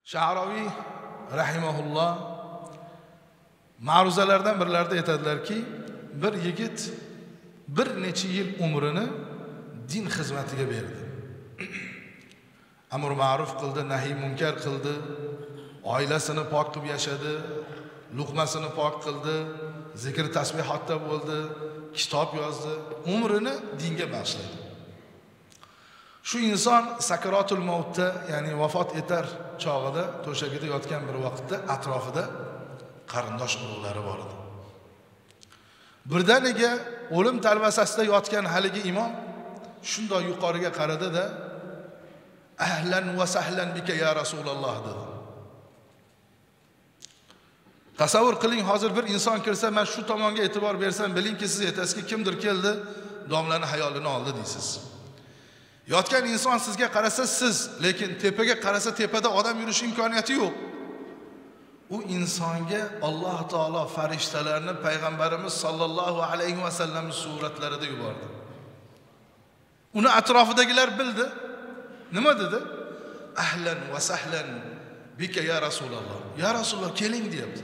Sha'raviy rahimahulloh ma'ruzalardan birlarida aytadilarki, bir yigit bir necha yil umrini din xizmatiga berdi. Amr ma'ruf qildi, nahiy munkar qildi, oilasini pok qilib yashadi, luqmasini pok qildi, zikr tasbihotda bo'ldi, kitob yozdi, umrini dinga bag'ishladi. Shu inson sakaratul mautda, ya'ni vafot etar chog'ida, to'shagida yotgan bir vaqtda atrofida qarindosh urug'lari bor edi. Birdaniga o'lim talvasasida yotgan haligi imom shunday yuqoriga qaradi-da, ahlan va sahlan bika ya Rasululloh dedi. Tasavvur qiling, hozir bir inson kirsa, men shu tomonga e'tibor bersam, bilingki siz aytasizki, kimdir keldi, domlani hayolini oldi deysiz. Yotgan inson sizga qarasa siz, lekin tepaga qarasa tepada odam yurish imkoniyati yo'q. U insonga Alloh taolo farishtalarni payg'ambarimiz sollallohu alayhi va sallam suratlarida yubordi. Uni atrofidagilar bildi. Nima dedi? Ahlan va sahlan bika ya Rasululloh. Ya Rasululloh keling deyapti.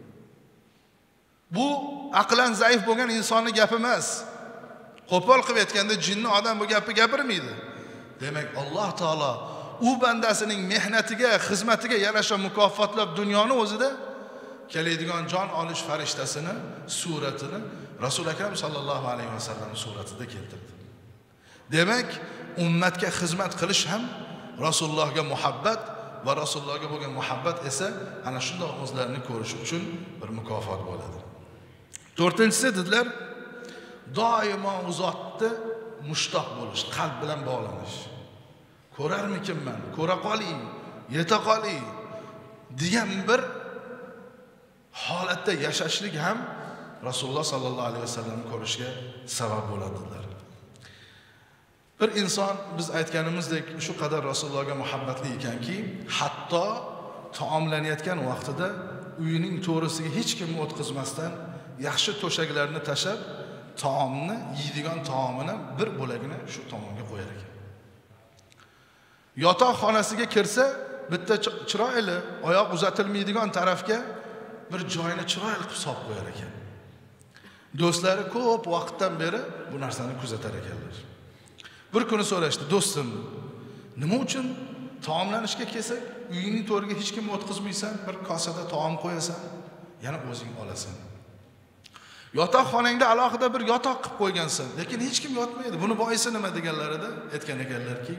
Bu aqlan zaif bo'lgan insonning gapi emas. Qo'pol qilib aytganda jinni odam bu gapni gapirmaydi. Demak, Alloh taolo u bandasining mehnatiga, xizmatiga yarasha mukofotlab dunyoni o'zida keladigan jon olish farishtasini suratini Rasul akram sallallohu alayhi va sallam suratida keltirdi. Demak, ummatga xizmat qilish ham Rasulullohga muhabbat va Rasulullohga bo'lgan muhabbat esa ana shunday o'zlarini ko'rish uchun bir mukofot bo'ladi. To'rtinchisi dedilar, doimo u zotni mushtoq bo'lish, qalb bilan bog'lanish. Ko'rarmikinman, ko'ra qoling, yeta qoling degan bir holatda yashashlik ham Rasululloh sallallohu alayhi vasallam ko'rishga sabab bo'ladilar. Bir inson biz aytganimizdek shu qadar Rasulullohga muhabbatli ekanki, hatto taomlanayotgan vaqtida uyining to'risiga hech kimni o'tkazmasdan yaxshi to'shaklarni tashab, taomni, yeydigan taomini bir bo'lagini shu tomonga qo'yar ekan. Yotoq xonasiga kirsa, bitta chiroyli oyoq uzatilmaydigan tarafga bir joyini chiroyli qilib solib qo'yar ekan. Do'stlari ko'p vaqtdan beri bu narsani kuzatar ekanlar. Bir kuni so'rashdi, do'stim, nima uchun taomlanishga kelsak, uyining to'riga hech kimni o'tkazmaysan, bir kosada taom qo'yasan, yana o'zing olasan. Yotoq xonangda alohida bir yotoq qilib qo'ygansan, lekin hech kim yotmaydi. Buni boisi nima deganlarida aytgan ekanlarki,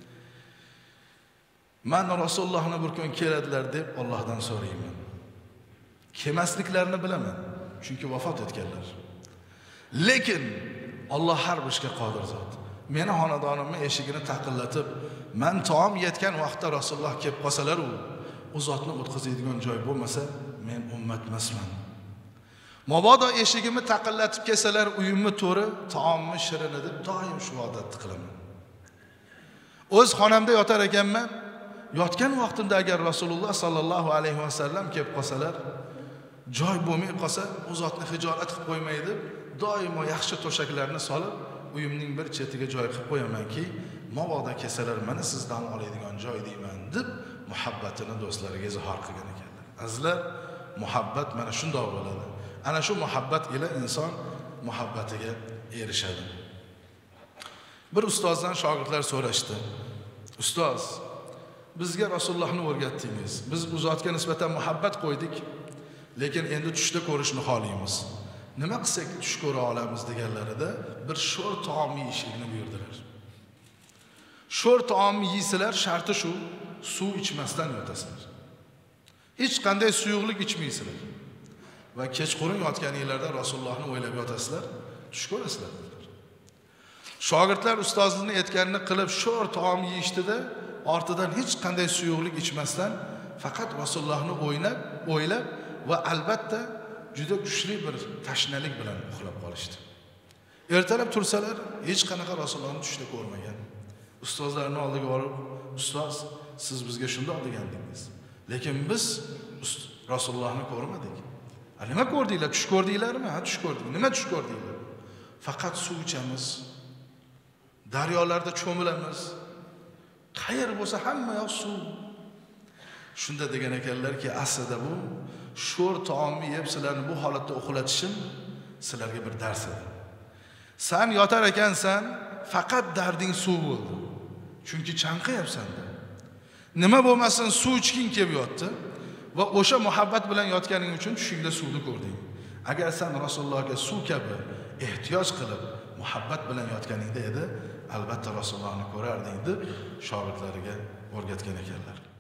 men Rasulullohni bir kun keladilar deb Allohdan so'rayman. Kelmasliklarini bilaman, chunki vafot etganlar. Lekin Alloh har bir ishga qodir zot. Meni xonadonimni eshigini taqillatib, men taom yetgan vaqtda Rasululloh kelib qolsalar, u zotni o'tkazadigan joy bo'lmasa, men ummat emasman. Mabodo eshigimni taqillatib kelsalar, uyimni to'ri, taomni shirini deb doim shu odatni qilaman. O'z xonamda yotar ekanman, yotgan vaqtimda agar Rasululloh sallallohu alayhi va sallam kelib qolsalar, joy bo'lmay qolsa, u zotni hijolat qilib qo'ymaydi, doimo yaxshi to'shaklarni solib, uyimning bir chetiga joy qilib qo'yamanki, mabodo kelsalar, mana sizdan oladigan joy deyman deb muhabbatini do'stlariga izhor qilgan ekanlar. Azizlar, muhabbat mana shunday bo'ladi. Ana shu muhabbat ila inson muhabbatiga erishadi. Bir ustozdan shogirdlar so'rashdi. Ustoz, bizga Rasulullohni o'rgatdingiz. Biz u zotga nisbatan muhabbat qo'ydik, lekin endi tushda ko'rishni xohlaymiz. Nima qilsak tush ko'ra olamiz deganlarida bir sho'r taom yeyishni buyurdilar. Sho'r taom yeysizlar, sharti shu, suv ichmasdan yotasizlar. Hech qanday suyuqlik ichmaysizlar. Va kechqurun yotganingizda Rasulullohni o'ylab yotasizlar, tush ko'rasizlar. Shogirdlar ustozlikni aytganini qilib sho'r taom yeyishdi-da, ortidan hech qanday suyuqlik ichmasdan faqat Rasulullohni o'ylab va albatta juda kuchli bir tashnalik bilan uxlab qolishdi. Ertalab tursalar, hech qanaqa Rasulullohni tushda ko'rmagan. Ustozlarning oldiga borib, ustoz, siz bizga shunday degandingiz. Lekin biz Rasulullohni ko'rmadik. Nima ko'rdinglar? Tush ko'rdinglarmi? Ha, tush ko'rdik. Nima tush ko'rdinglar? Faqat suv ichamiz. Daryolarda cho'milamiz. Qayer bo'lsa hamma yoq suv. Shunda degan ekanlarki, aslida bu sho'r taomni yeb sizlarni bu holatda uxlatishim sizlarga bir dars edi. Sen yotar ekansan, faqat darding suv bo'ldi. Chunki chanqayapsan-da. Nima bo'lmasin suv ichging kelib yotdi va o'sha muhabbat bilan yotganing uchun tushingda suvni ko'rding. Agar sen Rasulullohga suv kabi ehtiyoj qilib muhabbat bilan yotganingda edi, albatta Rasulullohni ko'rarding deb shogirdlariga o'rgatgan ekanlar.